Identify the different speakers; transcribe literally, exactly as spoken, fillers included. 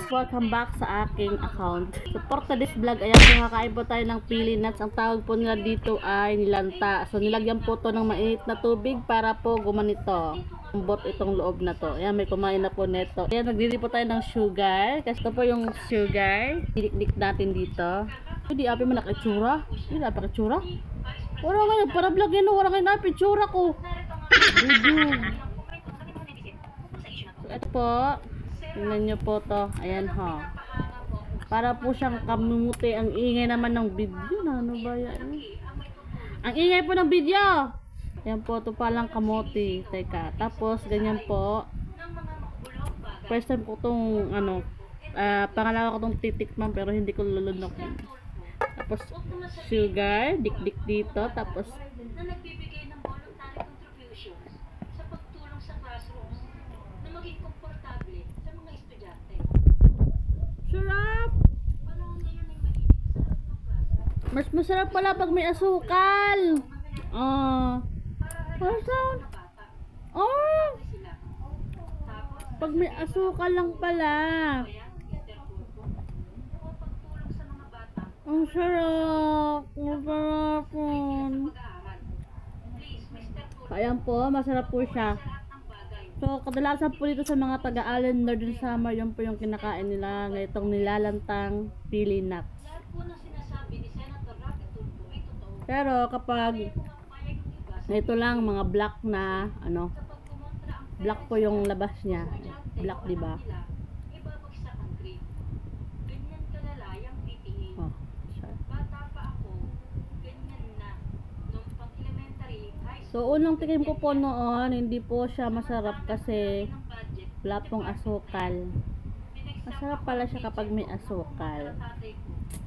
Speaker 1: welcome back sa aking account. Support to this vlog. Ayan po, kakain po tayo ng pili nuts. Ang tawag po nila dito ay nilanta. So nilagyan po to ng mainit na tubig para po gumanito. Umbot itong loob na to. Ayan, may kumain na po neto. Ayan, nagdili po tayo ng sugar. Kasi ito po yung sugar. Dinik-dik natin dito. Hindi api mo nakitsura. Hindi api nakitsura. Wala nga yun, para vlog yun. Wala nga yun, api tsura ko. Dudug. So ito po. Tingnan nyo po to. Ayan ho. Para po siyang kamuti. Ang ingay naman ng video. Ano ba yan? Ang ingay po ng video. Ayan po. Ito palang kamuti. Teka. Tapos ganyan po. First time ko itong ano. Uh, pangalawa ko itong titikman. Pero hindi ko lulunok. Tapos sugar. Dik-dik dito. Tapos
Speaker 2: na nagbibigay ng voluntary contribution sa pagtulong sa classroom na maging komportable sa mga estudyante.
Speaker 1: sarap!
Speaker 2: Parang ngayon ay mainit sa loob ng classroom.
Speaker 1: Mas masarap pala pag may asukal. Ah. Uh, sound. Oh.
Speaker 2: Sila. Tapos,
Speaker 1: Pag may asukal lang pala.
Speaker 2: kaya, Mister Turbo, o pagtulong sa mga bata
Speaker 1: Ang sarap. Ang sarap yun.
Speaker 2: mag-aaral. Please, Mister Turbo,
Speaker 1: Ayan po, masarap po siya.
Speaker 2: lahat ng bagay.
Speaker 1: So, kadalasan po dito sa mga taga-Allen Northern Summer, yun po yung kinakain nila ng itong nilalantang pili nuts.
Speaker 2: Lahat po ng sinasabi ni Senator Rafi Turbo ay totoo.
Speaker 1: Pero kapag
Speaker 2: Pumapayag yung iba sa
Speaker 1: ito lang mga black na ano,
Speaker 2: kapag kumontra ang
Speaker 1: black po yung labas niya. Black, di ba?
Speaker 2: nila, ibabagsak ang grade. Ganyan kalala yung titingin.
Speaker 1: Oh. siya.
Speaker 2: Bata pa ako, ganyan na. Nung pang-elementary, high
Speaker 1: So, unang tingin ko po noon, hindi po siya masarap kasi
Speaker 2: ng budget,
Speaker 1: wala pong asukal. Masarap pala siya kapag may asukal.
Speaker 2: tatay ko.